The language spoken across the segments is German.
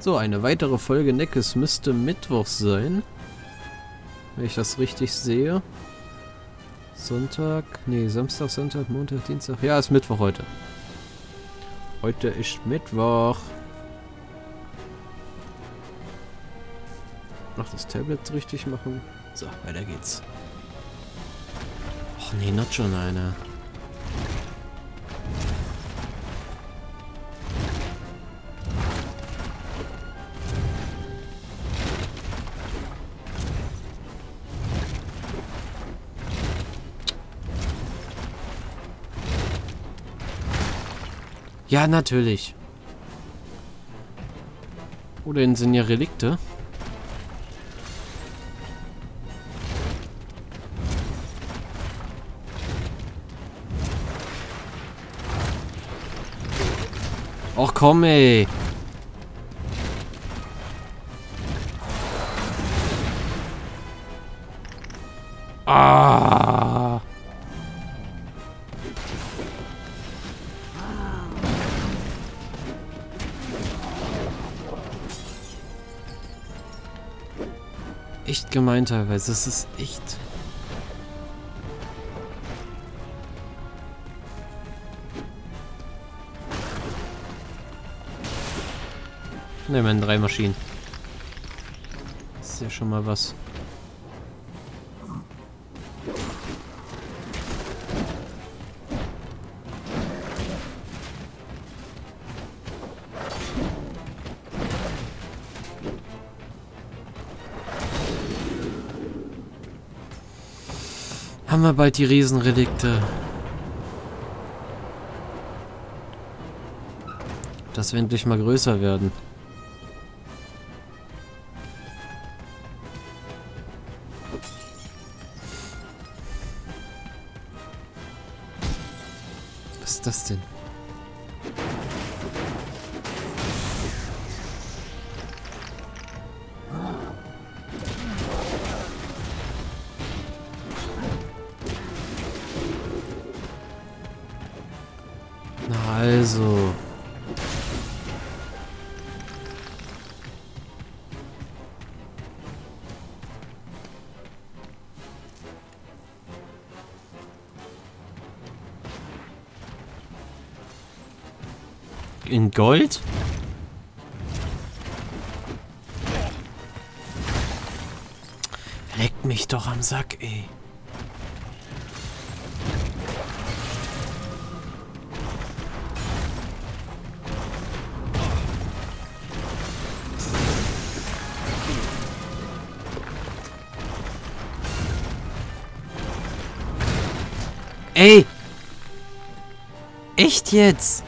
So, eine weitere Folge Neckes müsste Mittwoch sein. Wenn ich das richtig sehe. Sonntag, nee, Samstag, Sonntag, Montag, Dienstag. Ja, ist Mittwoch heute. Heute ist Mittwoch. Noch das Tablet richtig machen. So, weiter geht's. Och nee, not schon eine. Ja, natürlich. Oder sind ja Relikte. Och komm, ey. Ah. Echt gemein teilweise. Es ist echt... Ne, man 3 Maschinen. Das ist ja schon mal was. Haben wir bald die Riesenrelikte. Dass wir endlich mal größer werden. Was ist das denn? Na also. In Gold? Leckt mich doch am Sack, ey. Ey! Echt jetzt?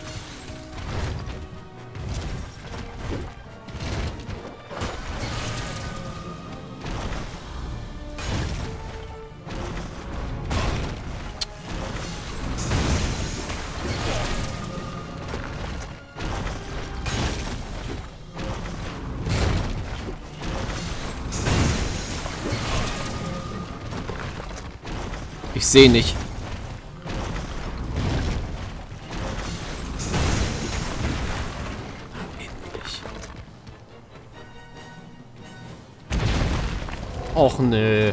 Ich sehe nicht. Och nö.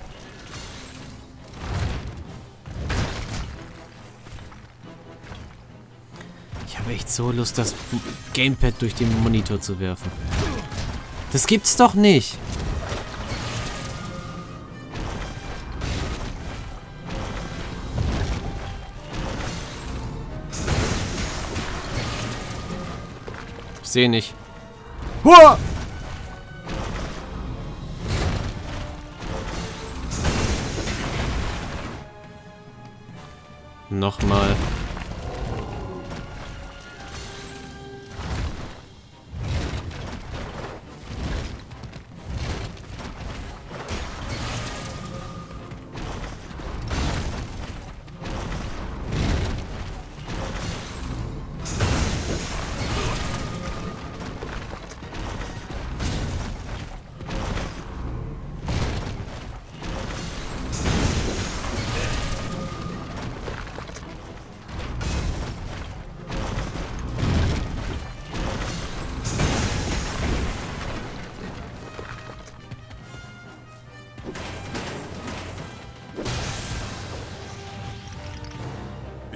Ich habe echt so Lust, das Gamepad durch den Monitor zu werfen. Das gibt's doch nicht. Ich sehe nicht. Hua! Nochmal.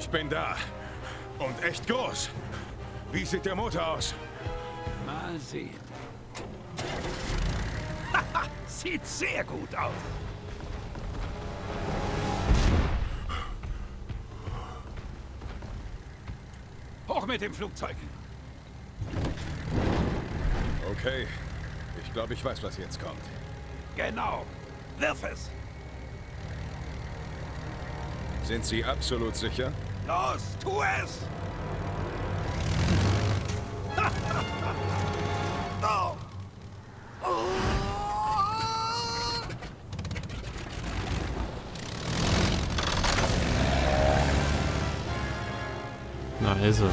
Ich bin da. Und echt groß. Wie sieht der Motor aus? Mal sehen. Sieht sehr gut aus. Hoch mit dem Flugzeug. Okay. Ich glaube, ich weiß, was jetzt kommt. Genau. Wirf es. Sind Sie absolut sicher? Los, tu es! Oh. Na also.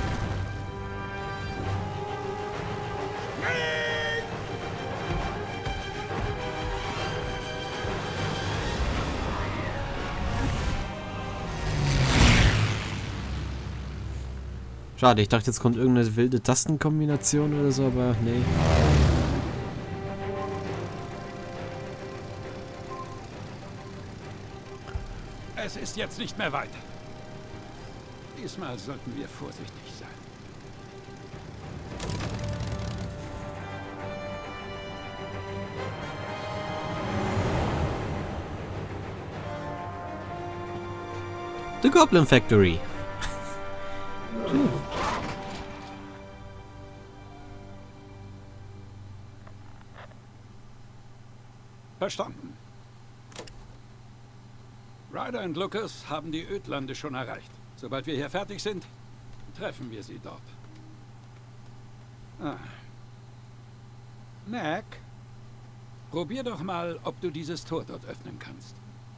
Schade, ich dachte, jetzt kommt irgendeine wilde Tastenkombination oder so, aber nee. Es ist jetzt nicht mehr weit. Diesmal sollten wir vorsichtig sein. The Goblin Factory. Verstanden. Ryder und Lucas haben die Ödlande schon erreicht. Sobald wir hier fertig sind, treffen wir sie dort. Ah. Mac, probier doch mal, ob du dieses Tor dort öffnen kannst.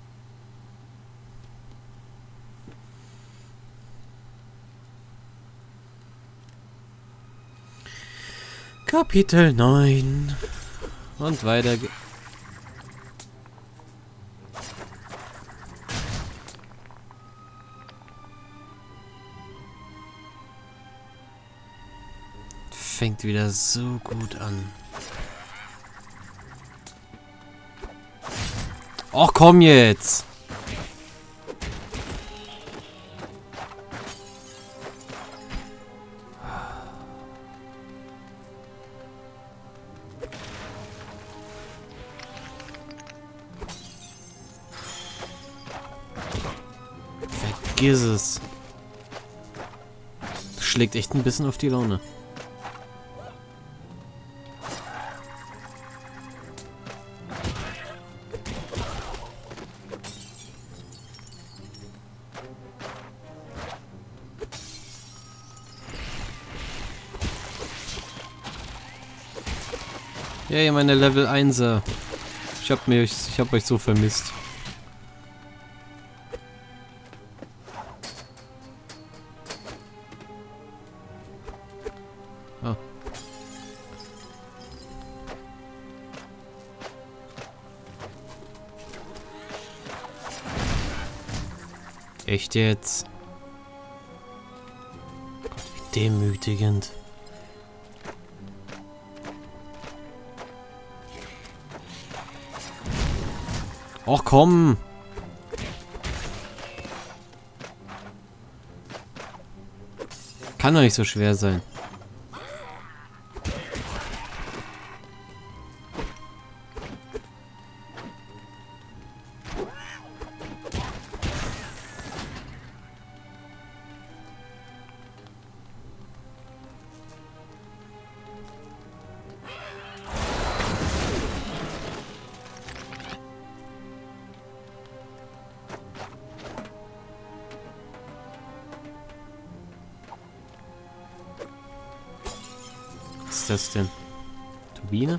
Kapitel 9. Und weiter geht's. Fängt wieder so gut an. Och, komm jetzt! Vergiss es. Schlägt echt ein bisschen auf die Laune. Ja, ihr meine Level 1er. Ich hab euch so vermisst. Ah. Echt jetzt? Gott, wie demütigend. Och komm! Kann doch nicht so schwer sein. Was ist das denn? Turbine?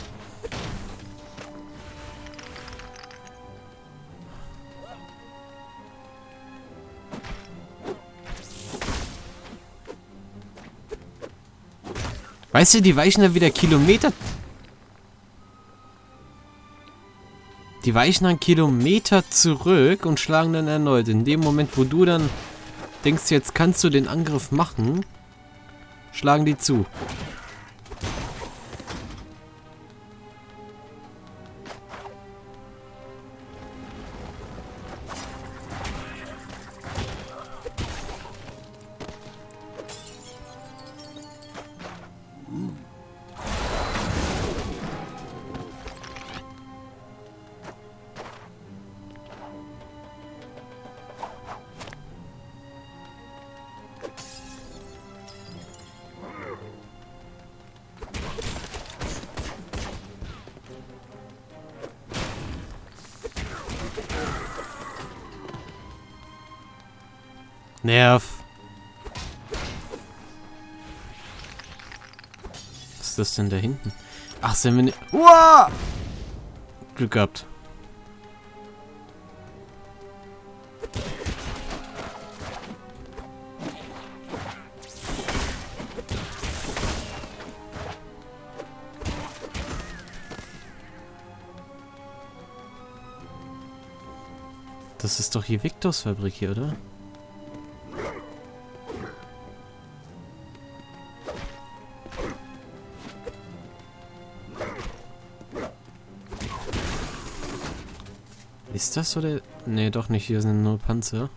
Weißt du, die weichen da wieder Kilometer. Die weichen dann Kilometer zurück und schlagen dann erneut. In dem Moment, wo du dann denkst, jetzt kannst du den Angriff machen, schlagen die zu. Nerv. Was ist das denn da hinten? Ach, sind wir nicht... Uah! Glück gehabt. Das ist doch hier Victors Fabrik hier, oder? Ist das so der... Nee, doch nicht. Hier sind nur Panzer.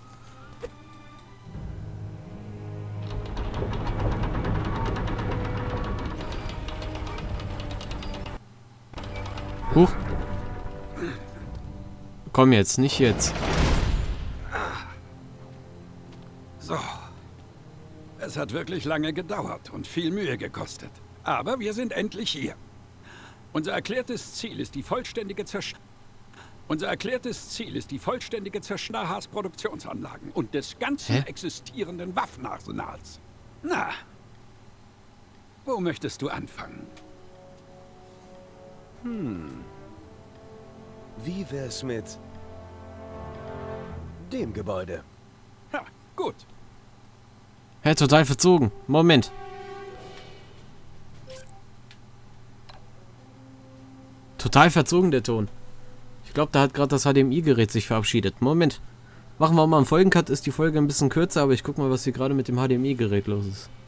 Huch. Komm jetzt, nicht jetzt. So. Es hat wirklich lange gedauert und viel Mühe gekostet. Aber wir sind endlich hier. Unser erklärtes Ziel ist die vollständige Zerschnarrhas-Produktionsanlagen und des ganzen existierenden Waffenarsenals. Na, wo möchtest du anfangen? Wie wär's mit dem Gebäude? Ja, gut. Hä, total verzogen. Moment. Total verzogen, der Ton. Ich glaube, da hat gerade das HDMI-Gerät sich verabschiedet. Moment. Machen wir mal einen Folgencut. Ist die Folge ein bisschen kürzer, aber ich guck mal, was hier gerade mit dem HDMI-Gerät los ist.